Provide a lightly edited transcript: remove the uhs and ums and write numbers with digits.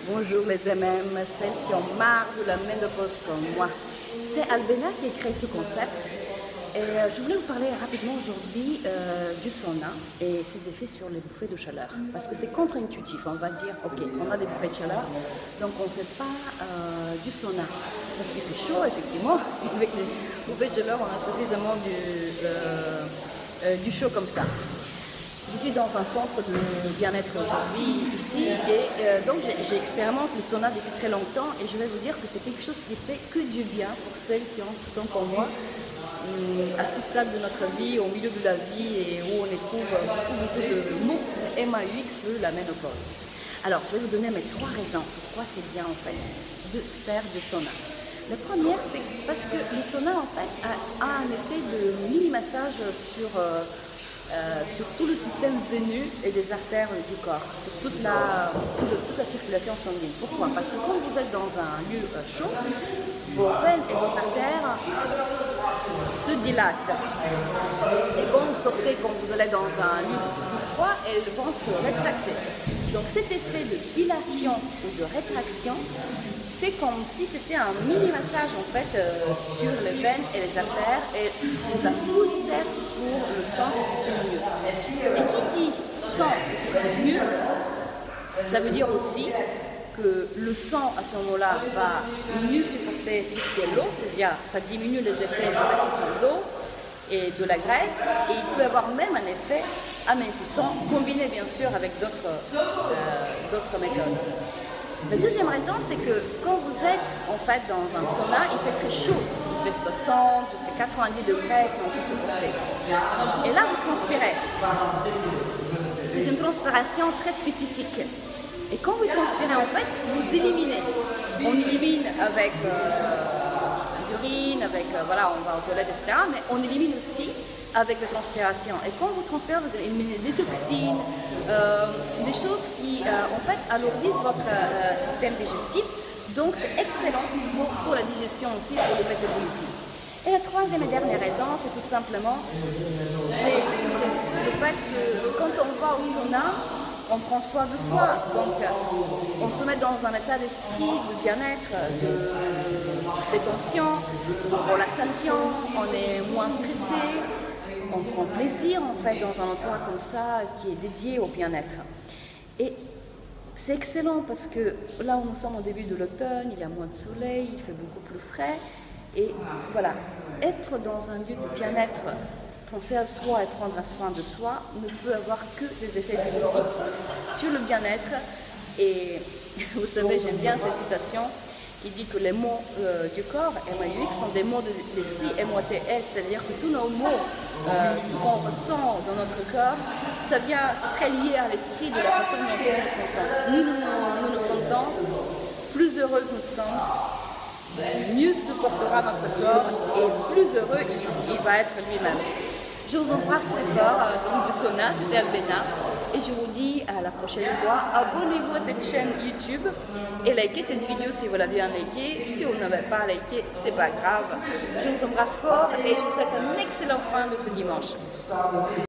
Bonjour les MM, celles qui ont marre de la ménopause comme moi. C'est Albena qui a créé ce concept et je voulais vous parler rapidement aujourd'hui du sauna et ses effets sur les bouffées de chaleur. Parce que c'est contre-intuitif, on va dire ok, on a des bouffées de chaleur, donc on ne fait pas du sauna. Parce qu'il fait chaud effectivement, avec les bouffées de chaleur on a suffisamment du chaud comme ça. Je suis dans un centre de bien-être aujourd'hui ici et donc j'expérimente le sauna depuis très longtemps et je vais vous dire que c'est quelque chose qui fait que du bien pour celles qui sont comme moi à ce stade de notre vie, au milieu de la vie et où on éprouve beaucoup de mots MAUX de la ménopause. Alors je vais vous donner mes 3 raisons pourquoi c'est bien en fait de faire du sauna. La première, c'est parce que le sauna en fait a un effet de mini-massage sur tout le système veineux et des artères du corps, sur toute la circulation sanguine. Pourquoi? Parce que quand vous êtes dans un lieu chaud, vos veines et vos artères se dilatent. Et quand vous sortez, quand vous allez dans un lieu froid, elles vont se rétracter. Donc cet effet de dilation ou de rétraction fait comme si c'était un mini-massage en fait sur les veines et les artères et c'est un booster pour le sang qui circule mieux. Et qui dit sang qui circule mieux, ça veut dire aussi que le sang à ce moment-là va mieux supporter tout ce qui est l'eau, c'est-à-dire ça diminue les effets de rétention d'eau et de la graisse et il peut avoir même un effet amincissant combiné bien sûr avec d'autres méthodes. La deuxième raison, c'est que quand vous êtes en fait dans un sauna, il fait très chaud. Il fait 60 jusqu'à 90 degrés si on peut supporter. Et là, vous transpirez. C'est une transpiration très spécifique. Et quand vous transpirez, en fait, vous éliminez. On élimine avec l'urine, avec, voilà, on va aux toilettes, etc. Mais on élimine aussi avec la transpiration. Et quand vous transpirez, vous éliminez des toxines, des choses qui, en fait, alourdissent votre système digestif. Donc, c'est excellent pour la digestion aussi, pour le métabolisme. Et la troisième et dernière raison, c'est tout simplement c'est le fait que quand on va au sauna, on prend soin de soi. Donc, on se met dans un état d'esprit de bien-être, de détention, de relaxation, on est moins stressé. On prend plaisir en fait dans un endroit comme ça qui est dédié au bien-être. Et c'est excellent parce que là où nous sommes au début de l'automne, il y a moins de soleil, il fait beaucoup plus frais. Et voilà, être dans un lieu de bien-être, penser à soi et prendre soin de soi ne peut avoir que des effets bénéfiques sur le bien-être. Et vous savez, j'aime bien cette citation qui dit que les mots du corps, MAUX, sont des mots de l'esprit, MOTS, c'est-à-dire que tous nos mots, ce qu'on ressent dans notre corps, c'est très lié à l'esprit de la façon dont nous nous sentons. Nous nous sentons, plus heureuses nous sommes, mieux supportera notre corps et plus heureux il va être lui-même. Je vous embrasse très fort, donc du sauna, c'était Albena. Et je vous dis à la prochaine fois, abonnez-vous à cette chaîne YouTube et likez cette vidéo si vous l'avez bien likée. Si vous n'avez pas liké, c'est pas grave. Je vous embrasse fort et je vous souhaite une excellente fin de ce dimanche.